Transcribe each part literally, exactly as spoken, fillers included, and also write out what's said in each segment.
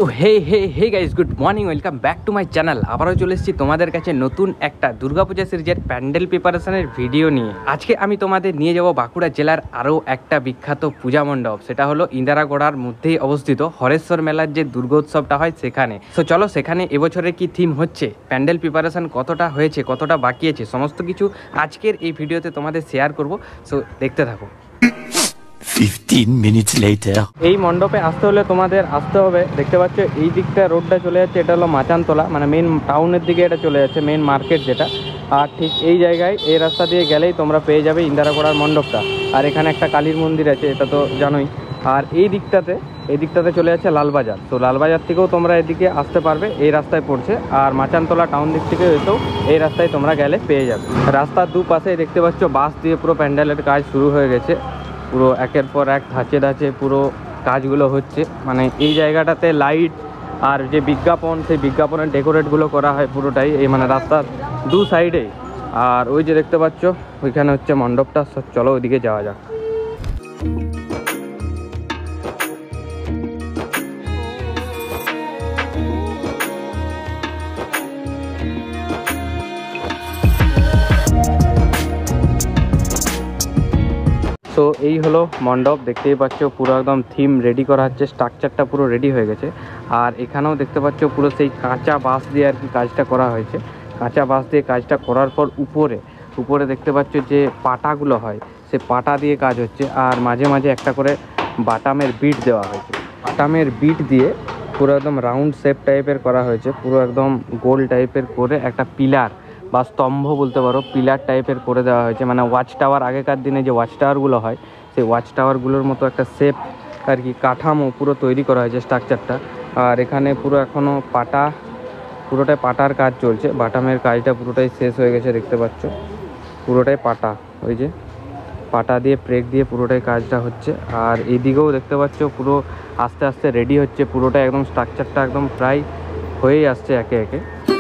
তো hey hey hey guys, good morning, welcome back to my channel. আবারও চলে এসেছি তোমাদের কাছে নতুন একটা দুর্গাপূজা সিরিজের প্যান্ডেল প্রিপারেশনের ভিডিও নিয়ে। আজকে আমি তোমাদের নিয়ে যাব বাঁকুড়া জেলার আরও একটা বিখ্যাত পূজা মণ্ডপ, সেটা হলো ইন্দারাগোড়ার মধ্যেই অবস্থিত হরেশ্বর মেলার যে দুর্গোৎসবটা হয় সেখানে। তো চলো সেখানে এবছরের কি থিম হচ্ছে, প্যান্ডেল প্রিপারেশন কতটা হয়েছে, কতটা বাকি আছে, সমস্ত কিছু আজকের এই ভিডিওতে তোমাদের শেয়ার করব। সো দেখতে থাকো। fifteen minutes later এই মণ্ডপে আসতে হলে তোমাদের আসতে হবে, দেখতে পাচ্ছ এই দিকটা রোডটা চলে যাচ্ছে, এটা হলো মাচানতলা, মানে মেন টাউনের দিকে এটা চলে যাচ্ছে, মেন মার্কেট যেটা। আর ঠিক এই জায়গায় এই রাস্তা দিয়ে গেলেই তোমরা পেয়ে যাবে ইন্দারাগোড়ার মণ্ডপটা। আর এখানে একটা কালীর মন্দির আছে, এটা তো জানোই। আর এই দিকটাতে এই দিকটাতে চলে যাচ্ছে লালবাজার। তো লালবাজার থেকেও তোমরা এদিকে আসতে পারবে, এই রাস্তায় পড়ছে। আর মাচানতলা টাউন দিক থেকে হয়তো এই রাস্তায় তোমরা গেলে পেয়ে যাবে। রাস্তার দুপাশে দেখতে পাচ্ছ বাঁশ দিয়ে পুরো প্যান্ডেলের কাজ শুরু হয়ে গেছে, পুরো একের পর এক ধাঁচে ধাঁচে পুরো কাজগুলো হচ্ছে। মানে এই জায়গাটাতে লাইট আর যে বিজ্ঞাপন, সেই বিজ্ঞাপনের ডেকোরেটগুলো করা হয় পুরোটাই এই মানে রাস্তার দু সাইডেই। আর ওই যে দেখতে পাচ্ছ ওইখানে হচ্ছে মণ্ডপটা। চলো ওইদিকে যাওয়া যাক। তো এই হলো মণ্ডপ, দেখতেই পাচ্ছ পুরো একদম থিম রেডি করা হচ্ছে, স্ট্রাকচারটা পুরো রেডি হয়ে গেছে। আর এখানেও দেখতে পাচ্ছ পুরো সেই কাঁচা বাঁশ দিয়ে আর কি কাজটা করা হয়েছে। কাঁচা বাঁশ দিয়ে কাজটা করার পর উপরে উপরে দেখতে পাচ্ছ যে পাটাগুলো হয়, সে পাটা দিয়ে কাজ হচ্ছে। আর মাঝে মাঝে একটা করে বাটামের বিট দেওয়া হয়েছে। বাটামের বিট দিয়ে পুরো একদম রাউন্ড শেপ টাইপের করা হয়েছে, পুরো একদম গোল টাইপের করে একটা পিলার বা স্তম্ভ বলতে পারো, পিলার টাইপের করে দেওয়া হয়েছে। মানে ওয়াচ টাওয়ার, আগেকার দিনে যে ওয়াচ টাওয়ারগুলো হয় সেই ওয়াচ টাওয়ারগুলোর মতো একটা শেপ আর কি কাঠামো পুরো তৈরি করা হয়েছে স্ট্রাকচারটা। আর এখানে পুরো এখনও পাটা, পুরোটাই পাটার কাজ চলছে। বাটামের কাজটা পুরোটাই শেষ হয়ে গেছে, দেখতে পাচ্ছ পুরোটাই পাটা, ওই যে পাটা দিয়ে প্রেক দিয়ে পুরোটাই কাজটা হচ্ছে। আর এইদিকেও দেখতে পাচ্ছ পুরো আস্তে আস্তে রেডি হচ্ছে, পুরোটাই একদম স্ট্রাকচারটা একদম প্রায় হয়েই আসছে একে একে।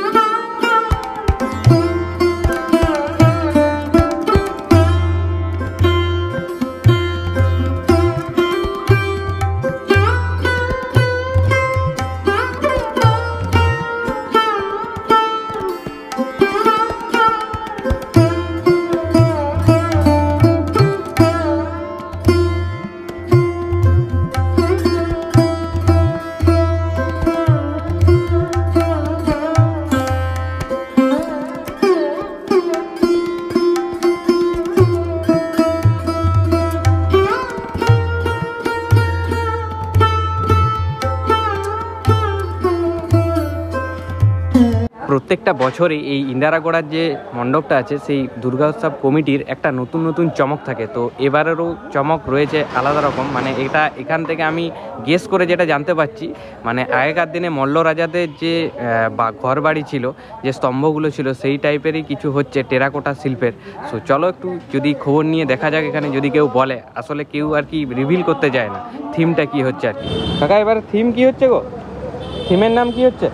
প্রত্যেকটা বছরই এই ইন্দারাগোড়ার যে মণ্ডপটা আছে সেই দুর্গা উৎসব কমিটির একটা নতুন নতুন চমক থাকে। তো এবারেরও চমক রয়েছে আলাদা রকম। মানে এটা এখান থেকে আমি গেস করে যেটা জানতে পারছি, মানে আগেকার দিনে মল্ল রাজাদের যে বা ঘর বাড়ি ছিল, যে স্তম্ভগুলো ছিল, সেই টাইপেরই কিছু হচ্ছে টেরাকোটা শিল্পের। সো চলো একটু যদি খবর নিয়ে দেখা যাক এখানে, যদি কেউ বলে। আসলে কেউ আর কি রিভিল করতে যায় না থিমটা কি হচ্ছে আর কি। কাকা এবার থিম কি হচ্ছে গো? থিমের নাম কি হচ্ছে?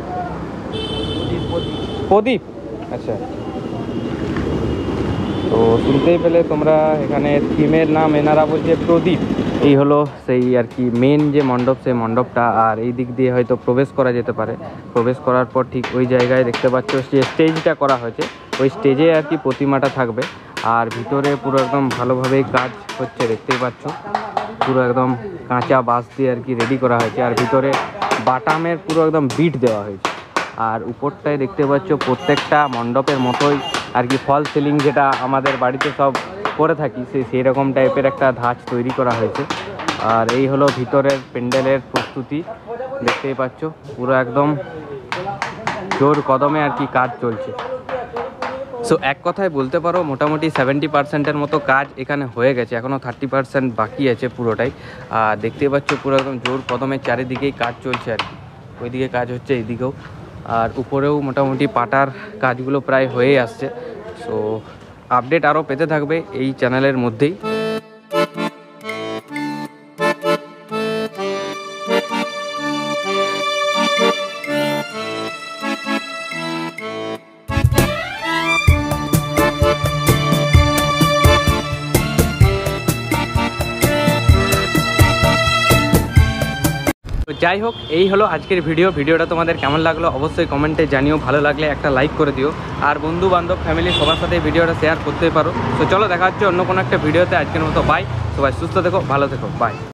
প্রদীপ। আচ্ছা, তো শুনতেই পেলে তোমরা, এখানে থিমের নাম এনারা বলছে প্রদীপ। এই হলো সেই আর কি মেন যে মণ্ডপ, সেই মণ্ডপটা। আর এই দিক দিয়ে হয়তো প্রবেশ করা যেতে পারে। প্রবেশ করার পর ঠিক ওই জায়গায় দেখতে পাচ্ছ যে স্টেজটা করা হয়েছে, ওই স্টেজে আর কি প্রতিমাটা থাকবে। আর ভিতরে পুরো একদম ভালোভাবেই কাজ হচ্ছে, দেখতেই পাচ্ছ পুরো একদম কাঁচা বাঁশ দিয়ে আর কি রেডি করা হয়েছে। আর ভিতরে বাটামের পুরো একদম বিট দেওয়া হয়েছে। আর উপরটায় দেখতে পাচ্ছ প্রত্যেকটা মণ্ডপের মতোই আর কি ফল সিলিং, যেটা আমাদের বাড়িতে সব করে থাকি, সেই সেই রকম টাইপের একটা ধাঁচ তৈরি করা হয়েছে। আর এই হলো ভিতরের প্যান্ডেলের প্রস্তুতি, দেখতেই পাচ্ছ পুরো একদম জোর কদমে আর কি কাজ চলছে। সো এক কথায় বলতে পারো মোটামুটি সেভেন্টি পার্সেন্টের মতো কাজ এখানে হয়ে গেছে, এখনও থার্টি পার্সেন্ট বাকি আছে পুরোটাই। আর দেখতেই পাচ্ছ পুরো একদম জোর কদমে চারিদিকেই কাজ চলছে আর কি। ওইদিকে কাজ হচ্ছে, এইদিকেও। আর উপরেও মোটামুটি পাটার কাজগুলো প্রায় হয়ে আসছে। সো আপডেট আরও পেতে থাকবে এই চ্যানেলের মধ্যেই। যাই হোক, এই হলো আজকের ভিডিও। ভিডিওটা তোমাদের কেমন লাগলো অবশ্যই কমেন্টে জানিও, ভালো লাগলে একটা লাইক করে দিও, আর বন্ধু বান্ধব ফ্যামিলি সবার সাথে এই ভিডিওটা শেয়ার করতে পারো। তো চলো দেখা হচ্ছে অন্য কোনো একটা ভিডিওতে। আজকের মতো বাই, সবাই সুস্থ থেকো, ভালো থেকো, বাই।